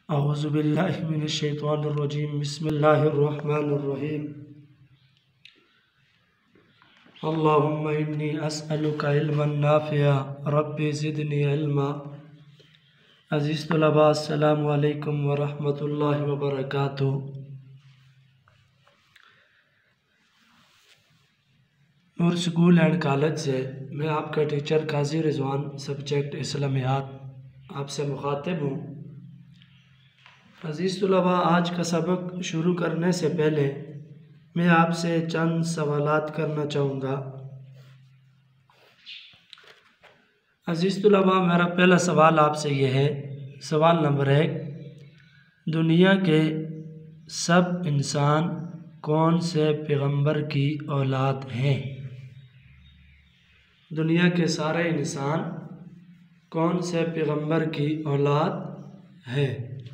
औज़ुबिल्लाहि मिनश्शैतानिर्रजीम बिस्मिल्लाहिर्रहमानिर्रहीम। अल्लाहुम्मा इन्नी अस्अलुका इल्मन नाफ़िअ रब्बि ज़िदनी इल्मा। अज़ीज़ तलबा, अस्सलामु अलैकुम व रहमतुल्लाहि व बरकातुहू। नूर स्कूल एंड कॉलेज से मैं आपका टीचर काजी रिजवान, सब्जेक्ट इस्लामियात, आपसे मुखातिब हूँ। अज़ीज़ तलबा, आज का सबक शुरू करने से पहले मैं आपसे चंद सवालात करना चाहूँगा। अज़ीज़ तलबा, मेरा पहला सवाल आपसे यह है, सवाल नंबर 1, दुनिया के सब इंसान कौन से पैगंबर की औलाद हैं? दुनिया के सारे इंसान कौन से पैगंबर की औलाद है?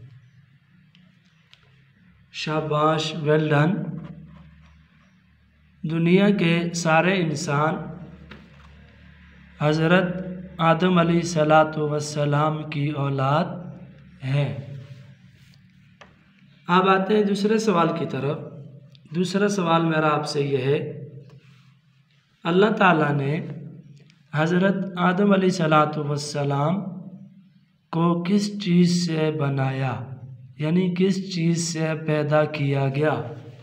शाबाश, वेल डन। दुनिया के सारे इंसान हज़रत आदम अलैहिस्सलातु वस्सलाम की औलाद हैं। अब आते हैं दूसरे सवाल की तरफ। दूसरा सवाल मेरा आपसे यह है, अल्लाह ताला ने हज़रत आदम अलैहिस्सलातु वस्सलाम को किस चीज़ से बनाया, यानी किस चीज़ से पैदा किया गया?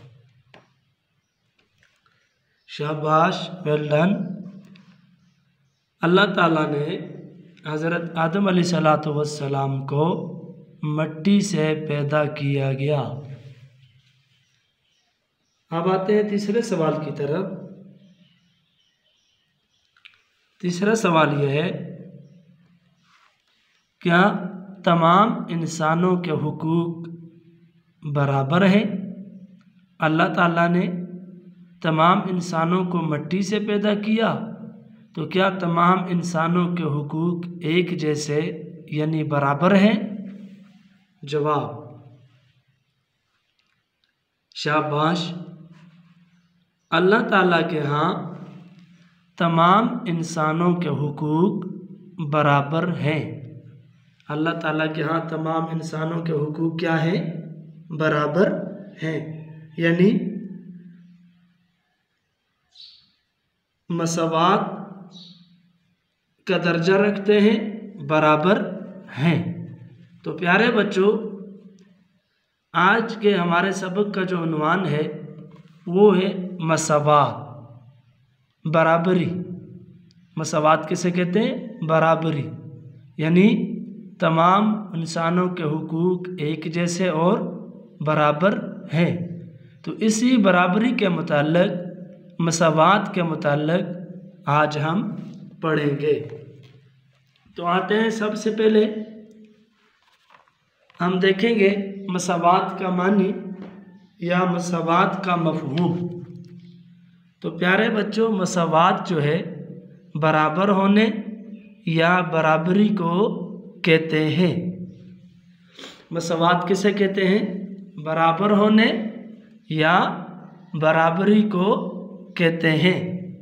शाबाश, वेल डन। अल्लाह ताला ने हज़रत आदम अलैहिस्सलातु वस्सलाम को मिट्टी से पैदा किया गया। अब आते हैं तीसरे सवाल की तरफ। तीसरा सवाल यह है, क्या तमाम इंसानों के हुकूक बराबर हैं? अल्लाह ताला ने तमाम इंसानों को मिट्टी से पैदा किया, तो क्या तमाम इंसानों के हुकूक एक जैसे यानी बराबर हैं? जवाब, शाबाश। अल्लाह ताला के यहाँ तमाम इंसानों के हुकूक बराबर हैं। अल्लाह ताला के यहाँ तमाम इंसानों के हुकूक क्या हैं? बराबर हैं, यानी मसवात का दर्जा रखते हैं, बराबर हैं। तो प्यारे बच्चों, आज के हमारे सबक का जो उन्वान है वो है मसवात, बराबरी। मसवात किसे कहते हैं? बराबरी, यानी तमाम इंसानों के हुकूक एक जैसे और बराबर हैं। तो इसी बराबरी के मुताल्लिक़, मसवात के मुताल्लिक़ आज हम पढ़ेंगे। तो आते हैं, सबसे पहले हम देखेंगे मसवात का मानी या मसवात का मफ़हूम। तो प्यारे बच्चों, मसवात जो है बराबर होने या बराबरी को कहते हैं। मसवात किसे कहते हैं? बराबर होने या बराबरी को कहते हैं।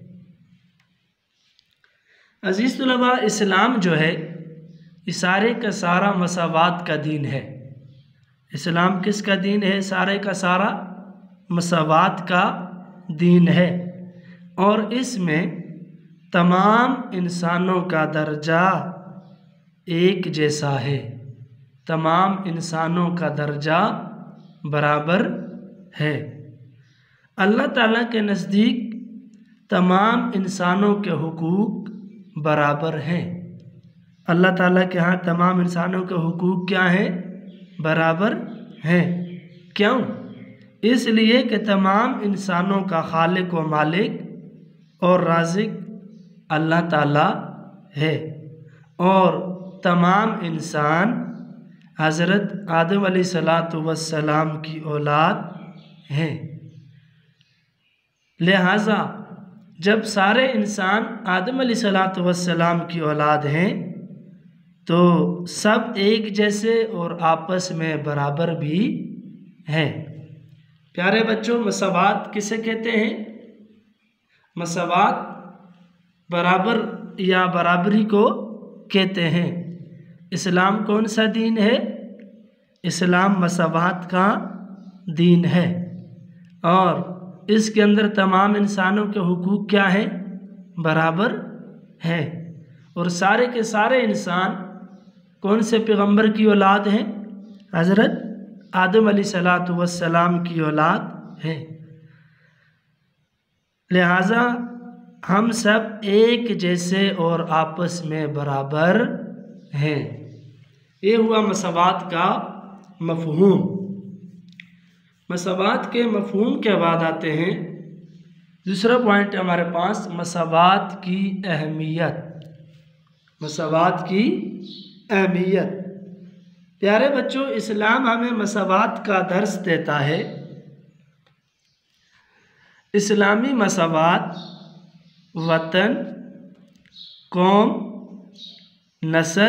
अज़ीज़ तलबा, इस्लाम जो है सारे का सारा मसवात का दीन है। इस्लाम किसका दीन है? सारे का सारा मसवात का दीन है, और इसमें तमाम इंसानों का दर्जा एक जैसा है। तमाम इंसानों का दर्जा बराबर है। अल्लाह ताला के नज़दीक तमाम इंसानों के हुकूक बराबर हैं। अल्लाह ताला के यहाँ तमाम इंसानों के हुकूक क्या हैं? बराबर हैं। क्यों? इसलिए कि तमाम इंसानों का खालिक व मालिक और राज़िक अल्लाह ताला है, और तमाम इंसान हज़रत आदम अलैहिस्सलातु वस्सलाम की औलाद हैं। लिहाजा जब सारे इंसान आदम अलैहिस्सलातु वस्सलाम की औलाद हैं, तो सब एक जैसे और आपस में बराबर भी हैं। प्यारे बच्चों, मसवात किसे कहते हैं? मसवात बराबर या बराबरी को कहते हैं। इस्लाम कौन सा दीन है? इस्लाम मसावात का दीन है और इसके अंदर तमाम इंसानों के हुकूक क्या हैं? बराबर हैं। और सारे के सारे इंसान कौन से पैगंबर की औलाद हैं? हज़रत आदम अलैहिस्सलातु वस्सलाम की औलाद हैं। लिहाजा हम सब एक जैसे और आपस में बराबर हैं। ये हुआ मसावात का मफ़हूम। मसावात के मफ़हूम के बाद आते हैं दूसरा पॉइंट हमारे पास, मसावात की अहमियत। मसावात की अहमियत। प्यारे बच्चों, इस्लाम हमें मसावात का दर्स देता है। इस्लामी मसावात वतन, कौम, नस्ल,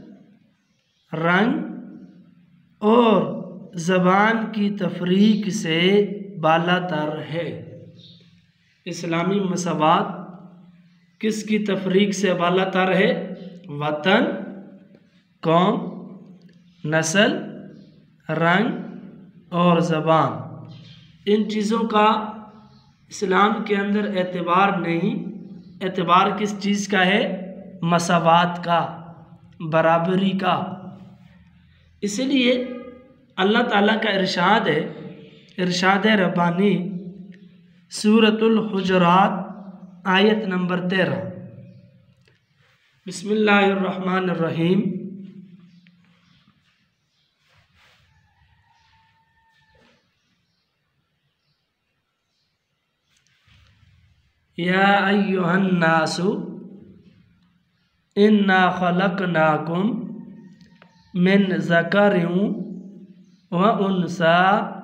रंग और ज़बान की तफरीक से बालातर है। इस्लामी मसावात किसकी तफरीक से बालातर है? वतन, कौम, नस्ल, रंग और ज़बान। इन चीज़ों का इस्लाम के अंदर एतबार नहीं। एतबार किस चीज़ का है? मसावात का, बराबरी का। इसलिए अल्लाह ताला का इरशाद है, इरशाद रब्बानी, सूरतुल हुजरात आयत नंबर 13। बिस्मिल्लाहिर्रहमानिर्रहीम। या अय्युहन्नासु इन्ना खलकनाकुम मिन ज़करिन व उन्सा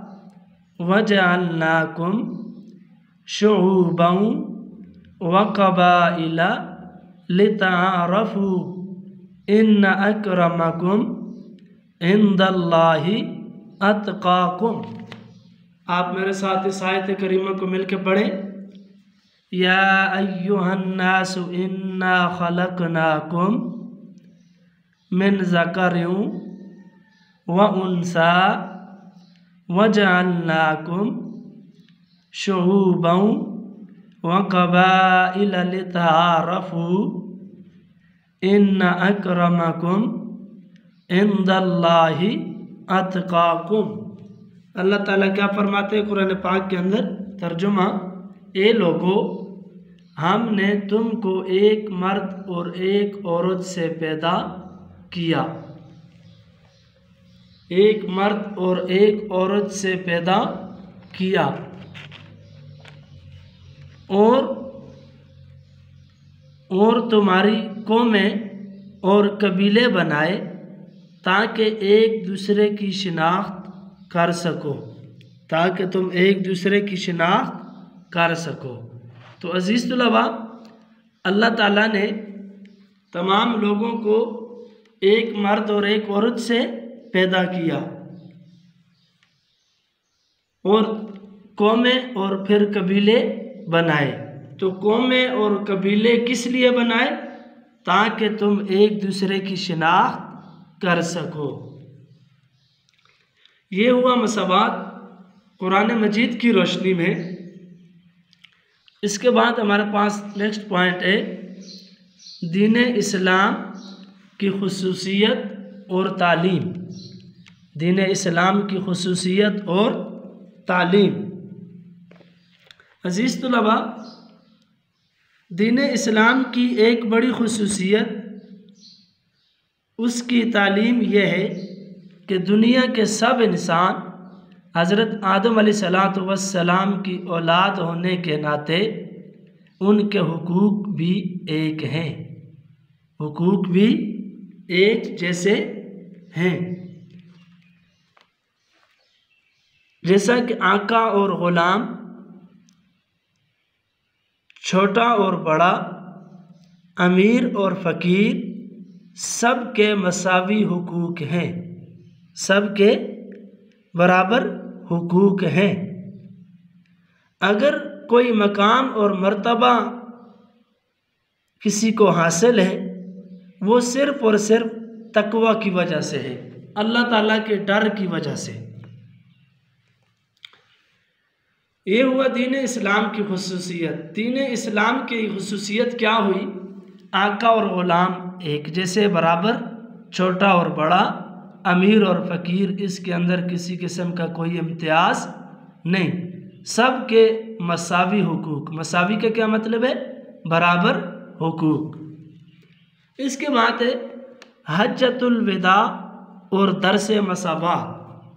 वजअलनाकुम शुऊबन व क़बाइला लितआरफू इन्न अक्रमकुम इंदल्लाहि अत्क़ाकुम। आप मेरे साथ इस आयत करीमा को मिलकर पढ़ें। या अय्युहन्नासु इन्ना खलकनाकुम मिन ज़करिन व उन्सा वजअलनाकुम शुऊबन व क़बाइला लितआरफू इन्न अक्रमकुम इंदल्लाहि अत्क़ाकुम। अल्लाह ताला क्या फरमाते हैं कुरान पाक के अंदर? तर्जुमा, ए लोगो, हमने तुमको एक मर्द और एक औरत से पैदा किया। एक मर्द और एक औरत से पैदा किया और तुम्हारी कौमें और कबीले बनाए ताकि एक दूसरे की शिनाख्त कर सको, ताकि तुम एक दूसरे की शिनाख्त कर सको। तो अज़ीज़ तुलबा, अल्लाह ताला ने तमाम लोगों को एक मर्द और एक औरत से पैदा किया और कौमें और फिर कबीले बनाए। तो कौमें और कबीले किस लिए बनाए? ताकि तुम एक दूसरे की शिनाख्त कर सको। ये हुआ मसावात कुरान मजीद की रोशनी में। इसके बाद हमारे पास नेक्स्ट पॉइंट है दीन इस्लाम की खुसूसियत और तालीम। दीन इस्लाम की खुसूसियत और तालीम। अज़ीज़ तुलबा, दीन इस्लाम की एक बड़ी खुसूसियत उसकी तालीम यह है कि दुनिया के सब इंसान हज़रत आदम अलैहिस्सलातु वस्सलाम की औलाद होने के नाते उनके हुकूक भी एक हैं, हुकूक भी एक जैसे हैं। जैसा कि आका और ग़ुलाम, छोटा और बड़ा, अमीर और फ़कीर, सब के मसावी हुकूक हैं, सब के बराबर हुकूक हैं। अगर कोई मकाम और मर्तबा किसी को हासिल है वो सिर्फ़ और सिर्फ तक़वा की वजह से है, अल्लाह ताला के डर की वजह से। ये हुआ दीन इस्लाम की खुसूसियत। दीन इस्लाम की खुसूसियत क्या हुई? आका और ग़ुलाम एक जैसे बराबर, छोटा और बड़ा, अमीर और फ़कीर, इसके अंदर किसी किस्म का कोई इम्तियाज़ नहीं, सब के मसावी हुकूक। मसावी का क्या मतलब है? बराबर हुकूक। इसके बाद है हज्जतुल विदा और दरस मसावात।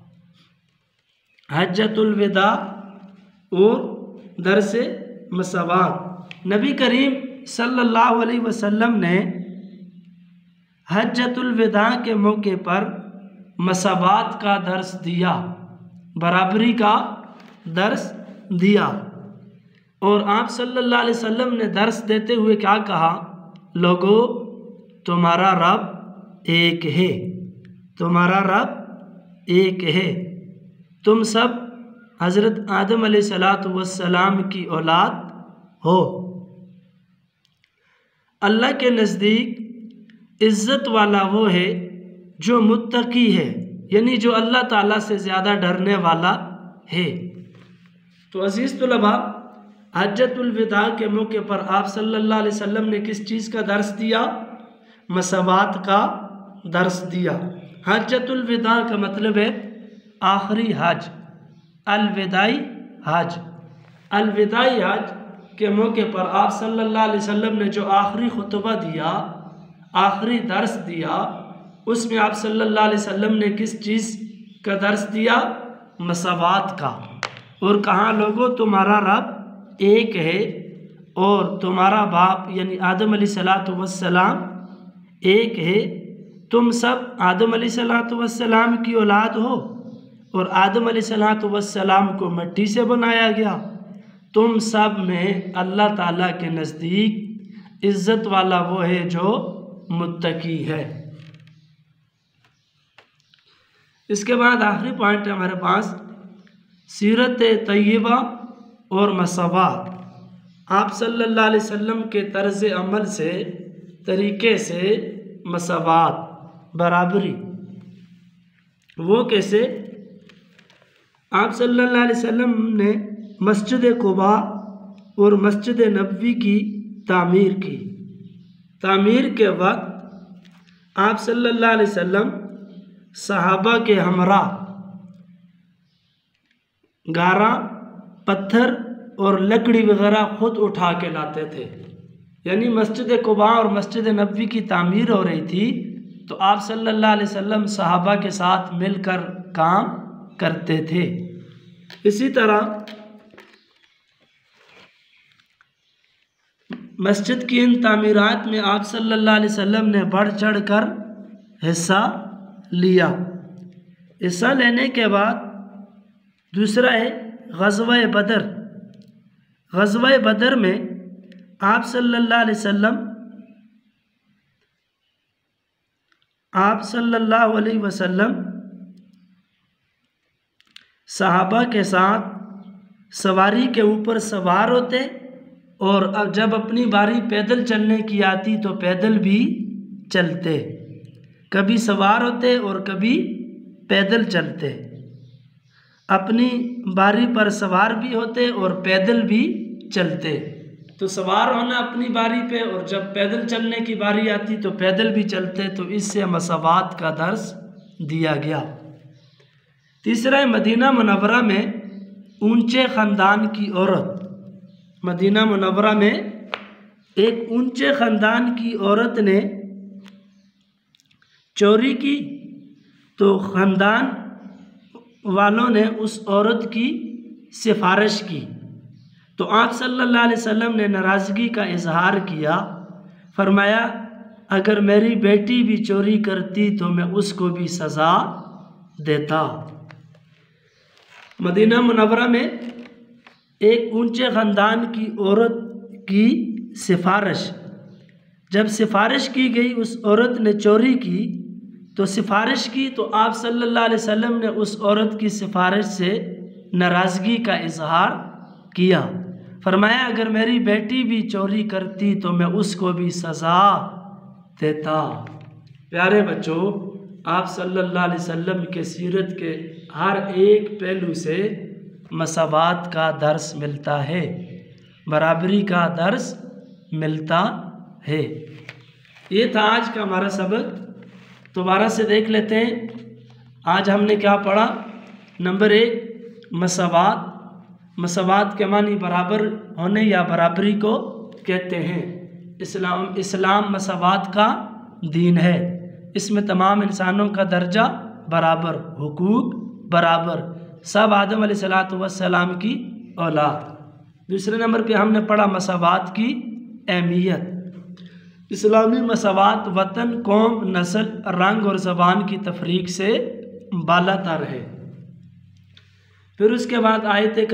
हज्जतुल विदा और दरस मसावात। नबी करीम सल्लल्लाहु अलैहि वसल्लम ने हज्जतुल विदा के मौके पर मसावात का दर्स दिया, बराबरी का दर्स दिया। और आप सल्लल्लाहु अलैहि वसल्लम ने दर्स देते हुए क्या कहा? लोगों, तुम्हारा रब एक है, तुम्हारा रब एक है, तुम सब हज़रत आदम अलैहिस्सलातु वस्सलाम की औलाद हो। अल्लाह के नज़दीक इज़्ज़त वाला वो है जो मुत्तकी है, यानी जो अल्लाह ताला से ज़्यादा डरने वाला है। तो अज़ीज़ तुलबा, हज्जतुल विदा के मौके पर आप सल्लल्लाहु अलैहि वसल्लम ने किस चीज़ का दर्स दिया? मसावात का दर्स दिया। हज्जतुल विदा का मतलब है आखिरी हज, अलविदाई हज। अलविदाई हज के मौके पर आप सल्लल्लाहु अलैहि वसल्लम ने जो आखिरी खुतबा दिया, आखिरी दर्स दिया, उसमें आप सल्लल्लाहु अलैहि वसल्लम ने किस चीज़ का दर्स दिया? मसावात का। और कहा, लोगों, तुम्हारा रब एक है और तुम्हारा बाप यानी आदम अलैहिस्सलातु वस्सलाम एक है, तुम सब आदम अलैहिस्सलातु वस्सलाम की औलाद हो और आदम अलैहिस्सलातु वस्सलाम को मिट्टी से बनाया गया। तुम सब में अल्लाह ताला के नज़दीक इज़्ज़त वाला वो है जो मुत्तकी है। इसके बाद आखिरी पॉइंट है हमारे पास सीरत तय्यबा और मसावात। आप सल्लल्लाहु अलैहि वसल्लम के तर्ज़ अमल से, तरीके से मसावात, बराबरी। वो कैसे? आप सल्लल्लाहु अलैहि वसल्लम ने मस्जिद कुबा और मस्जिद नबवी की तामीर की। तामीर के वक्त आप सल्लल्लाहु अलैहि वसल्लम सहाबा के हमरा गारा, पत्थर और लकड़ी वगैरह खुद उठा के लाते थे। यानी मस्जिद कुबा और मस्जिद नबवी की तामीर हो रही थी तो आप सल्लल्लाहु अलैहि वसल्लम सहाबा के साथ मिलकर काम करते थे। इसी तरह मस्जिद की इन तामीरात में आप सल्लल्लाहु अलैहि वसल्लम ने बढ़ चढ़ कर हिस्सा लिया। हिस्सा लेने के बाद दूसरा है ग़ज़वा बदर। ग़ज़वा बदर में आप सल्लल्लाहु अलैहि वसल्लम सहाबा के साथ सवारी के ऊपर सवार होते और अब जब अपनी बारी पैदल चलने की आती तो पैदल भी चलते। कभी सवार होते और कभी पैदल चलते। अपनी बारी पर सवार भी होते और पैदल भी चलते। तो सवार होना अपनी बारी पे और जब पैदल चलने की बारी आती तो पैदल भी चलते। तो इससे मसावात का दर्स दिया गया। तीसरा है मदीना मुनव्वरा में ऊंचे ख़ानदान की औरत। मदीना मुनव्वरा में एक ऊंचे ख़ानदान की औरत ने चोरी की तो ख़ानदान वालों ने उस औरत की सिफारिश की तो आप सल्लल्लाहु अलैहि वसल्लम ने नाराज़गी का इजहार किया। फरमाया, अगर मेरी बेटी भी चोरी करती तो मैं उसको भी सज़ा देता। मदीना मुनव्वरा में एक ऊंचे ख़ानदान की औरत की सिफारिश, जब सिफारिश की गई, उस औरत ने चोरी की तो सिफारिश की तो आप सल्लल्लाहु अलैहि वसल्लम ने उस औरत की सिफारिश से नाराज़गी का इजहार किया। फरमाया, अगर मेरी बेटी भी चोरी करती तो मैं उसको भी सज़ा देता। प्यारे बच्चों, आप सल्लल्लाहु अलैहि वसल्लम के सीरत के हर एक पहलू से मसावात का दर्स मिलता है, बराबरी का दर्स मिलता है। ये था आज का हमारा सबक। दोबारा से देख लेते हैं। आज हमने क्या पढ़ा? नंबर 1 मसावात। मसावात के मानी बराबर होने या बराबरी को कहते हैं। इस्लाम मसावात का दीन है। इसमें तमाम इंसानों का दर्जा बराबर, हुकूक बराबर, सब आदम अलैहिस्सलातु वस्सलाम की औलाद। दूसरे नंबर पे हमने पढ़ा मसावात की अहमियत। इस्लामी मसावात वतन, कौम, नस्ल, रंग और ज़बान की तफरीक से बालातर है। फिर उसके बाद आयत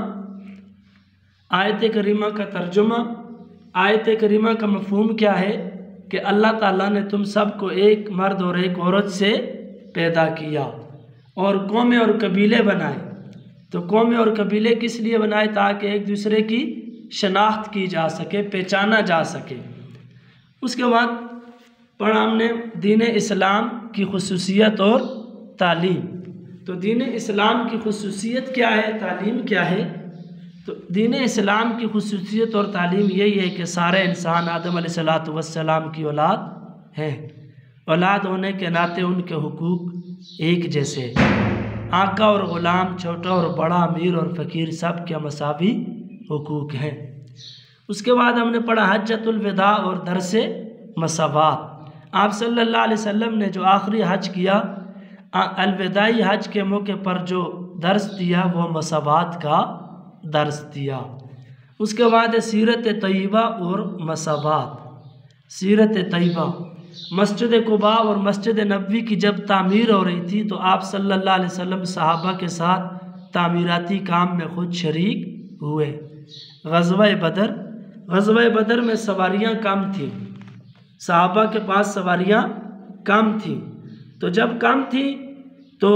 करीमा का तर्जुमा। आयत करीमा का मफहूम क्या है कि अल्लाह ताला ने तुम सबको एक मर्द और एक औरत से पैदा किया और कौमें और कबीले बनाए। तो कौमें और कबीले किस लिए बनाए? ताकि एक दूसरे की शनाख्त की जा सके, पहचाना जा सके। उसके बाद पढ़ा हमने दीन इस्लाम की खुसूसियत और तालीम। तो दीन इस्लाम की खुसूसियत क्या है, तालीम क्या है? तो दीन इस्लाम की खुसूसियत और तालीम यही है कि सारे इंसान आदम अलैहिस्सलातु वस्सलाम की औलाद हैं। औलाद होने के नाते उनके हुकूक एक जैसे, आका और ग़ुलाम, छोटा और बड़ा, अमीर और फ़कीर, सब के मसावी हुकूक हैं। उसके बाद हमने पढ़ा हज्जतुल विदा और दरस मसावात। आप सल्लल्लाहु अलैहि वसल्लम ने जो आखिरी हज किया, अलविदाई हज के मौके पर जो दर्स दिया वो मसावात का दर्स दिया। उसके बाद सीरत तय्यबा और मसावात। सीरत तय्यबा, मस्जिद कुबा और मस्जिद नबवी की जब तामीर हो रही थी तो आप सल्लल्लाहु अलैहि वसल्लम सहाबा के साथ तामीराती काम में खुद शरीक हुए। ग़ज़वा बदर में सवारियाँ कम थीं, सहाबा के पास सवारियाँ कम थीं। तो जब कम थी तो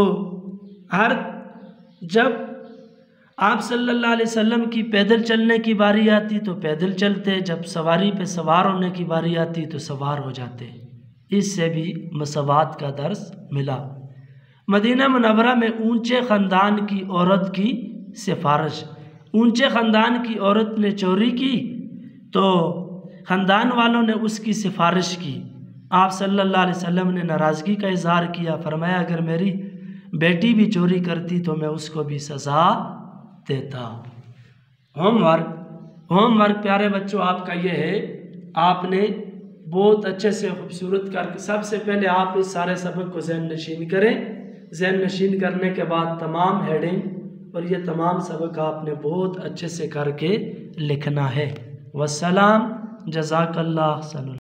जब आप सल्लल्लाहु अलैहि वसल्लम की पैदल चलने की बारी आती तो पैदल चलते, जब सवारी पे सवार होने की बारी आती तो सवार हो जाते। इससे भी मसावात का दर्स मिला। मदीना मुनव्वरा में ऊंचे ख़ानदान की औरत की सिफारिश। ऊंचे ख़ानदान की औरत ने चोरी की तो ख़ानदान वालों ने उसकी सिफारिश की। आप सल्लल्लाहु अलैहि वसल्लम ने नाराज़गी का इजहार किया। फरमाया अगर मेरी बेटी भी चोरी करती तो मैं उसको भी सज़ा देता। होमवर्क प्यारे बच्चों आपका ये है, आपने बहुत अच्छे से खूबसूरत करके सबसे पहले आप इस सारे सबक को ज़हन नशीन करें। ज़हन नशीन करने के बाद तमाम हेडिंग और ये तमाम सबक आपने बहुत अच्छे से करके लिखना है। वस्सलाम, जज़ाकल्लाह।